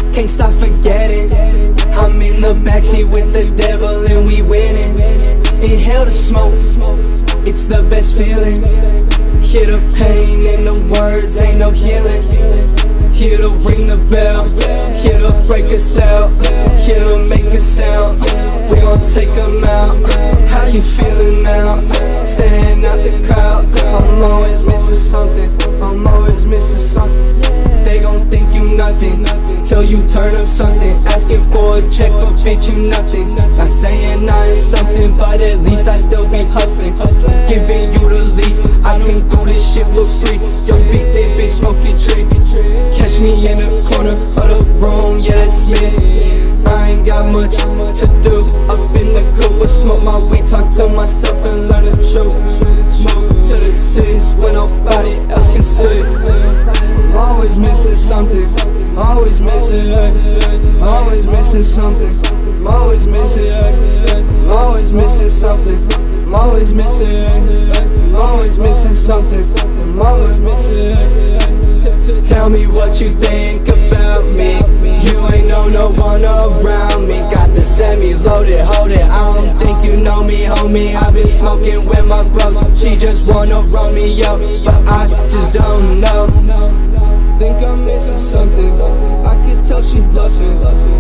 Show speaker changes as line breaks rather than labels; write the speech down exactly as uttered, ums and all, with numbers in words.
can't stop forgetting. I'm in the backseat with the devil and we winning. Inhale the smoke, it's the best feeling. Hear the pain in the words, ain't no healing. Here to ring the bell, here to break us out, here to make a sound. We gon' take them out. How you feeling now? Standing out the crowd. I'm always missing something, I'm always missing something. They gon' think you nothing till you turn up something. Asking for a check but bitch you nothing. Not saying I ain't something, but at least I still be hustling. Giving you the least, I can do this shit for free. Yo big thick bitch smoking tree. Catch me in the corner of the room, yeah that's me. I ain't got much to do up in the coop, but smoke my weed, talk to myself and learn the truth. Move to the cities when nobody else can see. I'm always missing something, always missing it. Always missing something, I'm always missing it. I'm always missing something, I'm always missing it. I'm always missing something, I'm always missing it. Tell me what you think about me. You ain't know no one around me. Got the semis loaded, hold it. I don't think you know me, homie. I've been smoking with my bros. She just wanna roll me up, but I just don't know. Think I'm missing something, I could tell she bluffing.